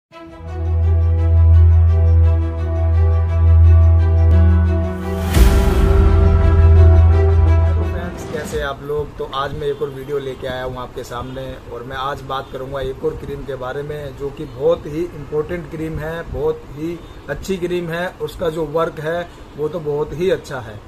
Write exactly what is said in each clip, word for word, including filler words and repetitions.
कैसे आप लोग। तो आज मैं एक और वीडियो लेके आया हूँ आपके सामने, और मैं आज बात करूँगा एक और क्रीम के बारे में जो कि बहुत ही इम्पोर्टेंट क्रीम है, बहुत ही अच्छी क्रीम है। उसका जो वर्क है वो तो बहुत ही अच्छा है।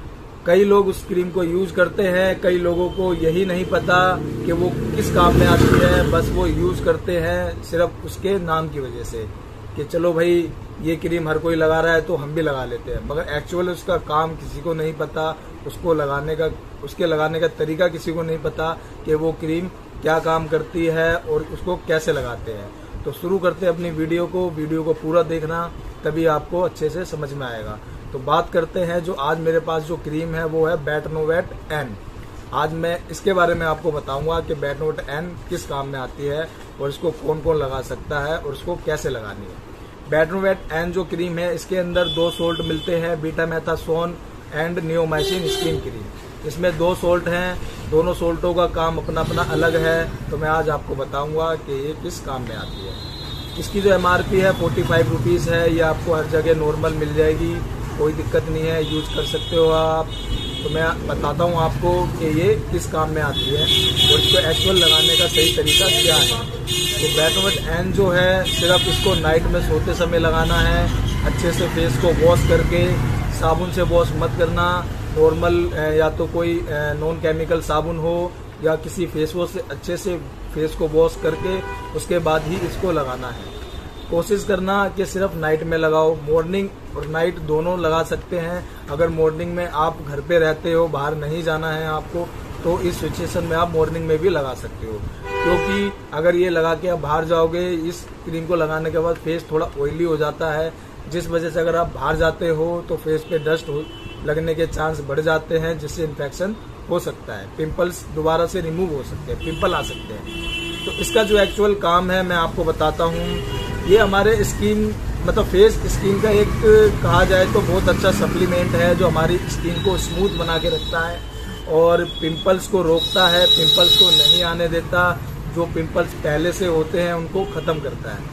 कई लोग उस क्रीम को यूज करते हैं, कई लोगों को यही नहीं पता कि वो किस काम में आती है, बस वो यूज करते हैं सिर्फ उसके नाम की वजह से कि चलो भाई ये क्रीम हर कोई लगा रहा है तो हम भी लगा लेते हैं, मगर एक्चुअल उसका काम किसी को नहीं पता, उसको लगाने का उसके लगाने का तरीका किसी को नहीं पता कि वो क्रीम क्या काम करती है और उसको कैसे लगाते हैं। तो शुरू करते हैं अपनी वीडियो को वीडियो को पूरा देखना, तभी आपको अच्छे से समझ में आएगा। तो बात करते हैं, जो आज मेरे पास जो क्रीम है वो है बेटनोवेट एन। आज मैं इसके बारे में आपको बताऊंगा कि बेटनोवेट एन किस काम में आती है और इसको कौन कौन लगा सकता है और इसको कैसे लगानी है। बेटनोवेट एन जो क्रीम है, इसके अंदर दो सोल्ट मिलते हैं, betamethasone and neomycin skin cream. इसमें दो सोल्ट हैं, दोनों सोल्टों का काम अपना अपना अलग है। तो मैं आज आपको बताऊंगा कि ये किस काम में आती है। इसकी जो एमआरपी है फोर्टी फाइव रुपीज़ है, ये आपको हर जगह नॉर्मल मिल जाएगी, कोई दिक्कत नहीं है, यूज कर सकते हो आप। तो मैं बताता हूँ आपको कि ये किस काम में आती है और इसको एक्चुअल लगाने का सही तरीका क्या है। तो बेटनोवेट एन जो है, सिर्फ इसको नाइट में सोते समय लगाना है। अच्छे से फेस को वॉश करके, साबुन से वॉश मत करना, नॉर्मल या तो कोई नॉन केमिकल साबुन हो या किसी फेस वॉश से अच्छे से फेस को वॉश करके उसके बाद ही इसको लगाना है। कोशिश करना कि सिर्फ नाइट में लगाओ, मॉर्निंग और नाइट दोनों लगा सकते हैं। अगर मॉर्निंग में आप घर पे रहते हो, बाहर नहीं जाना है आपको, तो इस सिचुएशन में आप मॉर्निंग में भी लगा सकते हो, क्योंकि अगर ये लगा के आप बाहर जाओगे, इस क्रीम को लगाने के बाद फेस थोड़ा ऑयली हो जाता है, जिस वजह से अगर आप बाहर जाते हो तो फेस पे डस्ट लगने के चांस बढ़ जाते हैं, जिससे इन्फेक्शन हो सकता है, पिंपल्स दोबारा से रिमूव हो सकते हैं, पिंपल आ सकते हैं। तो इसका जो एक्चुअल काम है मैं आपको बताता हूँ। ये हमारे स्किन मतलब फेस स्किन का एक कहा जाए तो बहुत अच्छा सप्लीमेंट है, जो हमारी स्किन को स्मूथ बना के रखता है और पिंपल्स को रोकता है, पिंपल्स को नहीं आने देता, जो पिंपल्स पहले से होते हैं उनको ख़त्म करता है।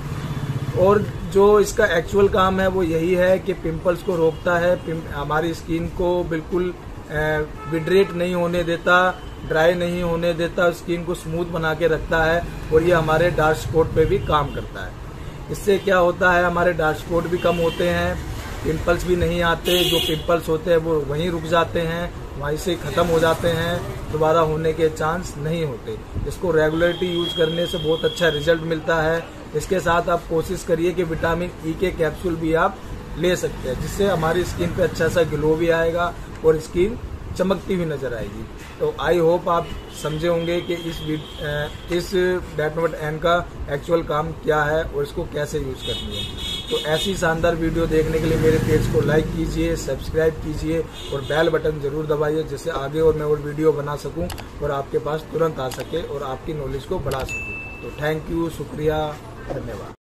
और जो इसका एक्चुअल काम है वो यही है कि पिंपल्स को रोकता है, हमारी स्किन को बिल्कुल विड्रेट नहीं होने देता, ड्राई नहीं होने देता, स्किन को स्मूथ बना के रखता है। और ये हमारे डार्क स्पॉट पे भी काम करता है। इससे क्या होता है, हमारे डार्क स्पॉट भी कम होते हैं, पिंपल्स भी नहीं आते, जो पिंपल्स होते हैं वो वहीं रुक जाते हैं, वहीं से ख़त्म हो जाते हैं, दोबारा होने के चांस नहीं होते। इसको रेगुलरिटी यूज करने से बहुत अच्छा रिजल्ट मिलता है। इसके साथ आप कोशिश करिए कि विटामिन ई के कैप्सूल भी आप ले सकते हैं, जिससे हमारी स्किन पे अच्छा सा ग्लो भी आएगा और स्किन चमकती हुई नजर आएगी। तो आई होप आप समझे होंगे कि इस इस बेटनोवेट एन का एक्चुअल काम क्या है और इसको कैसे यूज करनी है। तो ऐसी शानदार वीडियो देखने के लिए मेरे पेज को लाइक कीजिए, सब्सक्राइब कीजिए और बेल बटन जरूर दबाइए, जिससे आगे और मैं और वीडियो बना सकूं और आपके पास तुरंत आ सके और आपकी नॉलेज को बढ़ा सकूं। तो थैंक यू, शुक्रिया, धन्यवाद।